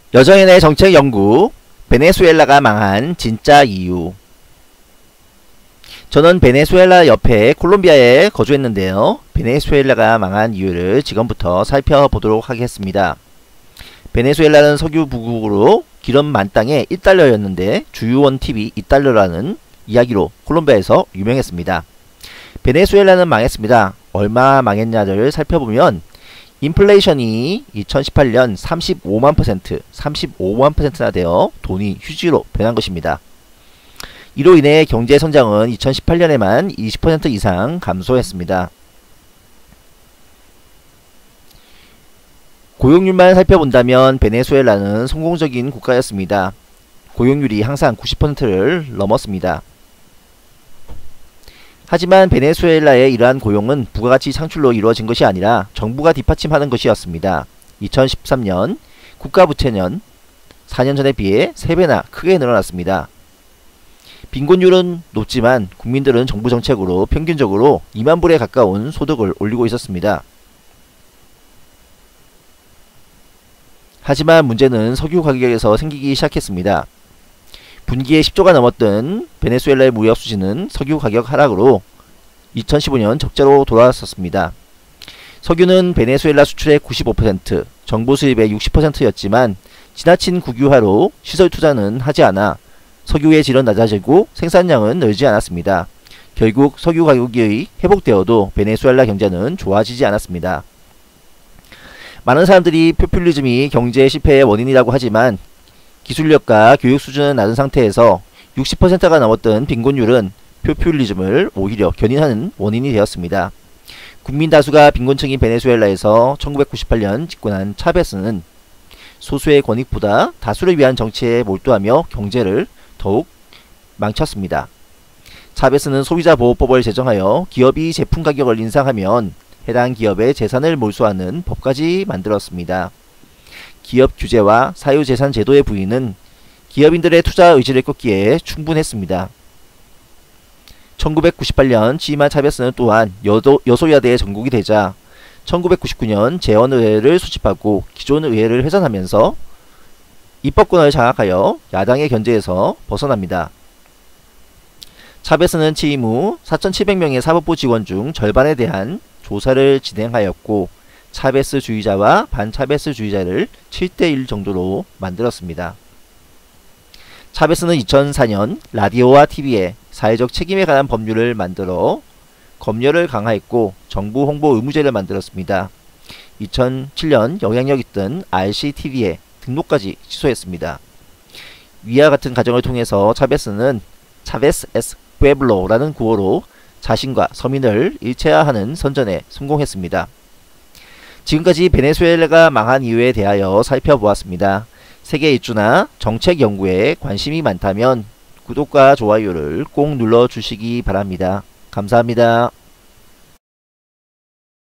여정인의 정책 연구, 베네수엘라가 망한 진짜 이유. 저는 베네수엘라 옆에 콜롬비아에 거주했는데요. 베네수엘라가 망한 이유를 지금부터 살펴보도록 하겠습니다. 베네수엘라는 석유 부국으로 기름 만땅에 1달러였는데 주유원 팁이 2달러라는 이야기로 콜롬비아에서 유명했습니다. 베네수엘라는 망했습니다. 얼마 망했냐를 살펴보면 인플레이션이 2018년 35만 %나 되어 돈이 휴지로 변한 것입니다. 이로 인해 경제 성장은 2018년에만 20% 이상 감소했습니다. 고용률만 살펴본다면 베네수엘라는 성공적인 국가였습니다. 고용률이 항상 90%를 넘었습니다. 하지만 베네수엘라의 이러한 고용은 부가가치 창출로 이루어진 것이 아니라 정부가 뒷받침하는 것이었습니다. 2013년 국가부채는 4년 전에 비해 3배나 크게 늘어났습니다. 빈곤율은 높지만 국민들은 정부 정책으로 평균적으로 2만 불에 가까운 소득을 올리고 있었습니다. 하지만 문제는 석유 가격에서 생기기 시작했습니다. 분기에 10조가 넘었던 베네수엘라의 무역 수지는 석유 가격 하락으로 2015년 적자로 돌아왔었습니다. 석유는 베네수엘라 수출의 95%, 정부 수입의 60%였지만 지나친 국유화로 시설 투자는 하지 않아 석유의 질은 낮아지고 생산량은 늘지 않았습니다. 결국 석유 가격이 회복되어도 베네수엘라 경제는 좋아지지 않았습니다. 많은 사람들이 포퓰리즘이 경제 실패의 원인이라고 하지만 기술력과 교육 수준은 낮은 상태에서 60%가 넘었던 빈곤율은 포퓰리즘을 오히려 견인하는 원인이 되었습니다. 국민 다수가 빈곤층인 베네수엘라에서 1998년 집권한 차베스는 소수의 권익보다 다수를 위한 정치에 몰두하며 경제를 더욱 망쳤습니다. 차베스는 소비자보호법을 제정하여 기업이 제품 가격을 인상하면 해당 기업의 재산을 몰수하는 법까지 만들었습니다. 기업 규제와 사유재산 제도의 부인은 기업인들의 투자 의지를 꺾기에 충분했습니다. 1998년 취임한 차베스는 또한 여소야대의 전국이 되자 1999년 재헌의회를 수집하고 기존 의회를 훼손하면서 입법권을 장악하여 야당의 견제에서 벗어납니다. 차베스는 취임 후 4,700명의 사법부 직원 중 절반에 대한 조사를 진행하였고 차베스주의자와 반차베스주의자를 7대1 정도로 만들었습니다. 차베스는 2004년 라디오와 TV에 사회적 책임에 관한 법률을 만들어 검열을 강화했고 정부 홍보 의무제를 만들었습니다. 2007년 영향력 있던 RCTV에 등록까지 취소했습니다. 위와 같은 과정을 통해서 차베스는 차베스 에스 푸에블로라는 구호로 자신과 서민을 일체화하는 선전에 성공했습니다. 지금까지 베네수엘라가 망한 이유에 대하여 살펴보았습니다. 세계 일주나 정책 연구에 관심이 많다면 구독과 좋아요를 꼭 눌러주시기 바랍니다. 감사합니다.